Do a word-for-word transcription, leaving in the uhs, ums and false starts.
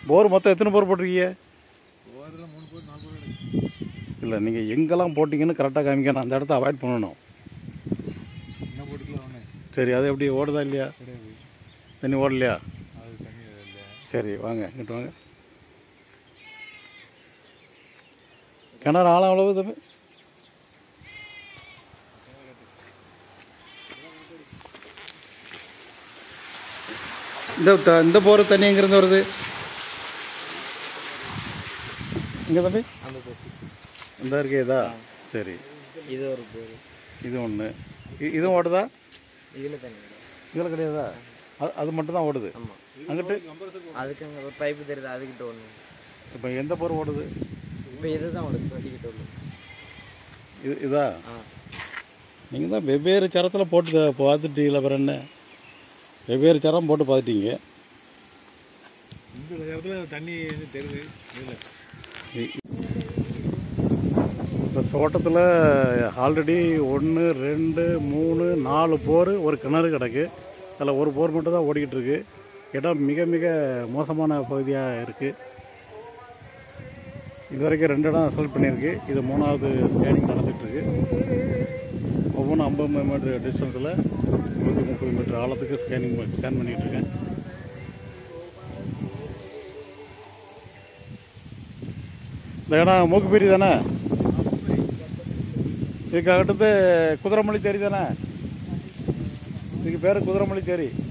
போர் மொத்தம் எத்தனை போர் போட்டிருக்கீங்க? இல்லை, நீங்கள் எங்கெல்லாம் போட்டிங்கன்னு கரெக்டாக காமிக்கணும். அந்த இடத்த அவாய்ட் பண்ணணும். சரி, அது எப்படி ஓடுதா இல்லையா? தண்ணி ஓடலையா? சரி, வாங்க இங்கிட்டு வாங்க. கிணறு ஆழம் எவ்வளவு தம்பி? இந்த இந்த போகிற தண்ணி எங்கேருந்து வருது? இங்கே தம்பி இந்த இருக்கே இதா? சரி, இது ஒரு போர், இது ஒன்று. இதுவும் ஓடுதா? இதில் தண்ணி இதில் கிடையாதா? அது அது மட்டும் தான் ஓடுது. ஆமாம், அங்கிட்டு அதுக்கு அங்கே ஒரு பைப்பு தெரியுது, அதுக்கிட்ட ஒன்று. இப்போ எந்த போர் ஓடுது? இப்போ இது தான் ஓடுது, வண்டிக்கிட்ட ஒன்று. இது இதா? ஆ, நீங்கள் தான் வெவ்வேறு சரத்தில் போட்டு பார்த்துட்டீங்களா? அப்புறம் என்ன வெவ்வேறு சரம் போட்டு பார்த்துட்டீங்க. இந்த இடத்துல தண்ணி தெரியுது. இந்த தோட்டத்தில் ஆல்ரெடி ஒன்று ரெண்டு மூணு நாலு போர், ஒரு கிணறு கிடக்கு. அதில் ஒரு போர் மட்டும் தான் ஓடிக்கிட்டு இருக்கு. இடம் மிக மிக மோசமான பகுதியாக இருக்குது. இது வரைக்கும் ரெண்டு இடம் செலக்ட் பண்ணியிருக்கு. இது மூணாவது ஸ்கேனிங் நடந்துகிட்ருக்கு. ஒவ்வொன்றும் ஐம்பது மீட்டர் டிஸ்டன்ஸில் நூற்றி முப்பது மீட்டர் ஆழத்துக்கு ஸ்கேனிங் ஸ்கேன் பண்ணிக்கிட்டு இருக்கேன். இந்த இடம் மூக்குப்பேரி தானே? இதுக்கு அடுத்து குதிரைமொழி தேரி தானே? இதுக்கு பேர் குதிரைமொழி தேரி.